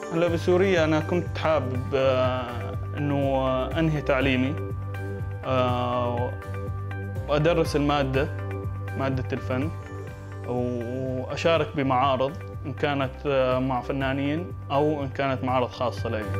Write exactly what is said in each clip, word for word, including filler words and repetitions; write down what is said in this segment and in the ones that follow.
هلا بسوريا أنا كنت حابب آه، إنه آه، أنهي تعليمي آه، وأدرس المادة مادة الفن، وأشارك بمعارض إن كانت آه، مع فنانين أو إن كانت معارض خاصة لي.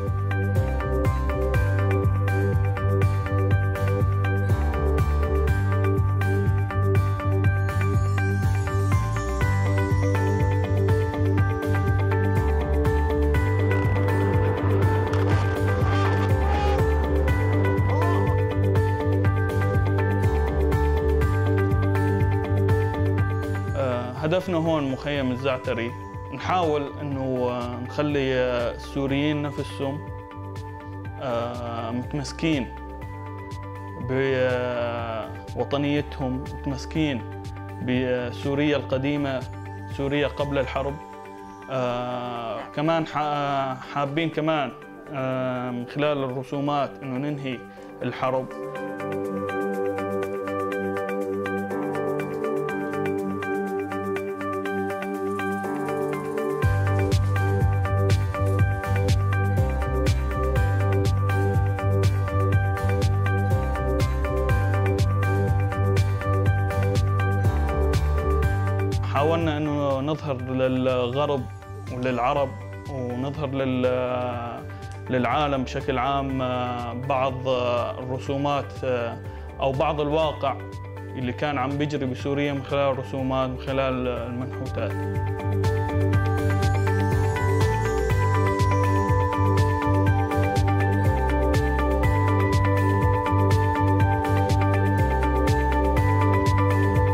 هدفنا هون مخيم الزعتري نحاول انه نخلي السوريين نفسهم متمسكين بوطنيتهم، متمسكين بسوريا القديمة، سوريا قبل الحرب. كمان حابين كمان من خلال الرسومات انه ننهي الحرب. حاولنا أنه نظهر للغرب وللعرب ونظهر للعالم بشكل عام بعض الرسومات أو بعض الواقع اللي كان عم بيجري بسوريا من خلال الرسومات، من خلال المنحوتات.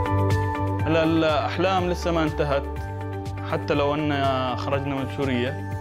الأحلام لسه ما انتهت، حتى لو أن خرجنا من سوريا.